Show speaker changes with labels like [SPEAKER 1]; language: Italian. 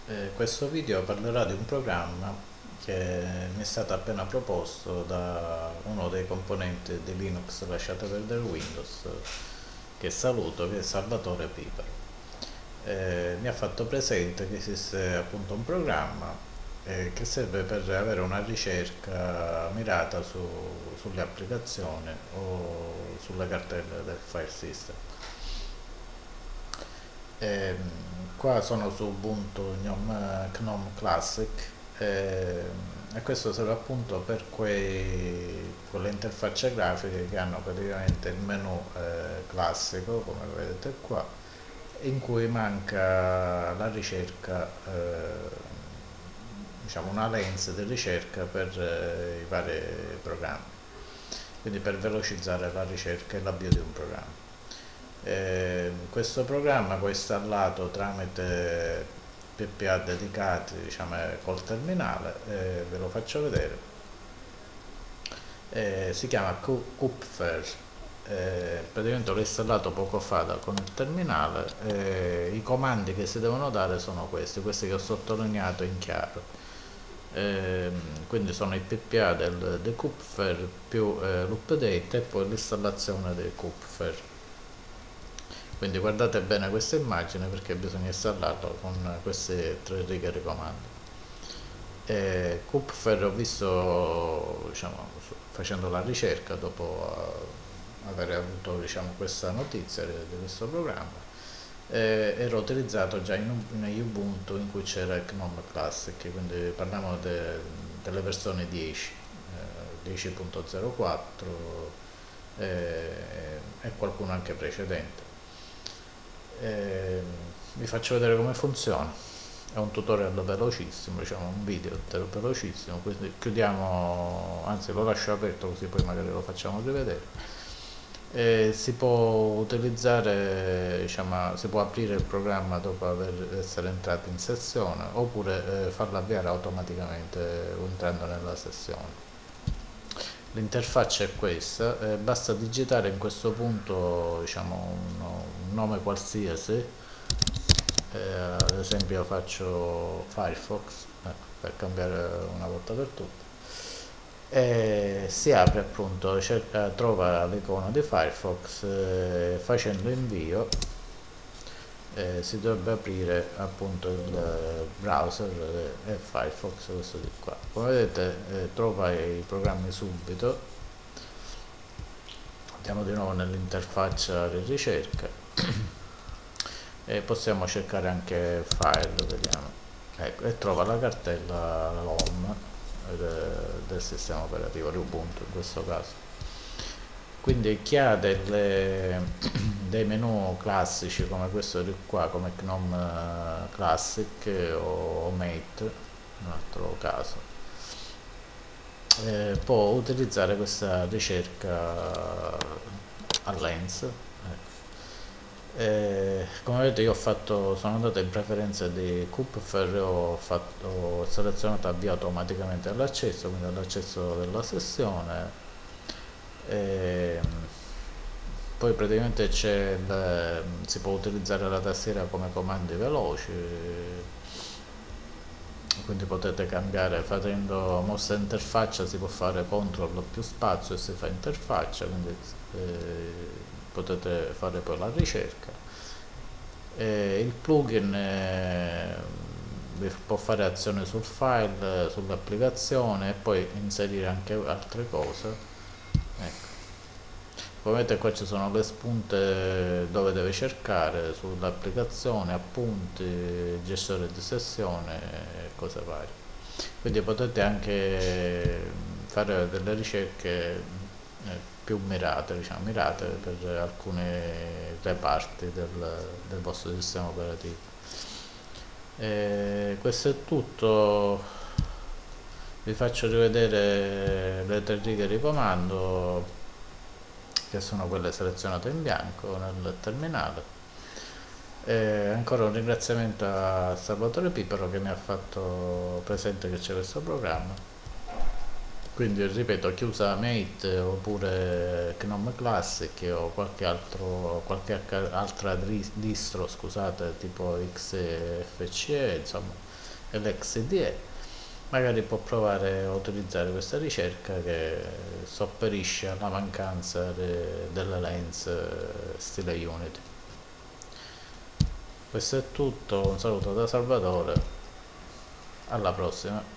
[SPEAKER 1] Questo video parlerà di un programma che mi è stato appena proposto da uno dei componenti di Linux lasciate perdere Windows, che saluto, che è Salvatore Pipero. Mi ha fatto presente che esiste appunto un programma che serve per avere una ricerca mirata sulle applicazioni o sulle cartelle del file system. Ehm, Qua sono su Ubuntu GNOME Classic, e questo serve appunto per quelle interfacce grafiche che hanno praticamente il menu classico, come vedete qua, in cui manca la ricerca, diciamo una lens di ricerca per i vari programmi, quindi per velocizzare la ricerca e l'avvio di un programma. Questo programma poi installato tramite PPA dedicati, diciamo, col terminale, ve lo faccio vedere. Si chiama Kupfer. Praticamente l'ho installato poco fa con il terminale. I comandi che si devono dare sono questi che ho sottolineato in chiaro. Quindi sono i PPA del Kupfer più l'update e poi l'installazione del Kupfer. Quindi guardate bene questa immagine perché bisogna installarlo con queste tre righe di comando. Kupfer ho visto, diciamo, facendo la ricerca dopo aver avuto, diciamo, questa notizia di questo programma, era utilizzato già in Ubuntu in cui c'era GNOME Classic, quindi parliamo delle versioni 10, 10.04 e qualcuno anche precedente. Vi faccio vedere come funziona. È un tutorial velocissimo, diciamo un video velocissimo, quindi chiudiamo, anzi lo lascio aperto così poi magari lo facciamo rivedere. Si può utilizzare, diciamo, si può aprire il programma dopo essere entrati in sessione oppure farlo avviare automaticamente entrando nella sessione. L'interfaccia è questa, basta digitare in questo punto, diciamo, un nome qualsiasi, ad esempio faccio Firefox, per cambiare una volta per tutte, e si apre appunto, trova l'icona di Firefox, facendo invio si dovrebbe aprire appunto il browser e Firefox, questo di qua. Come vedete trova i programmi subito. Andiamo di nuovo nell'interfaccia di ricerca e possiamo cercare anche file, vediamo, ecco, e trova la cartella home del sistema operativo di Ubuntu in questo caso. Quindi chi ha dei menu classici come questo di qua, come GNOME Classic o Mate, in un altro caso, può utilizzare questa ricerca a lens. Come vedete io sono andato in preferenze di Kupfer e ho selezionato avvio automaticamente all'accesso, quindi all'accesso della sessione. E poi praticamente si può utilizzare la tastiera come comandi veloci, quindi potete cambiare facendo mossa interfaccia, si può fare CTRL più spazio e si fa interfaccia, quindi potete fare poi la ricerca. Il plugin vi può fare azione sul file, sull'applicazione e poi inserire anche altre cose. Ecco. Come vedete qua ci sono le spunte dove deve cercare sull'applicazione, appunti, gestore di sessione e cose varie. Quindi potete anche fare delle ricerche più mirate, diciamo, mirate per alcuni reparti del vostro sistema operativo. Questo è tutto, vi faccio rivedere le tre righe di comando che sono quelle selezionate in bianco nel terminale. Ancora un ringraziamento a Salvatore Pipero che mi ha fatto presente che c'è questo programma. Quindi ripeto, chi usa Mate oppure GNOME Classic o qualche altra distro, scusate, tipo XFCE, insomma, e l'XDE, magari può provare a utilizzare questa ricerca che sopperisce alla mancanza delle lens stile Unity. Questo è tutto, un saluto da Salvatore, alla prossima.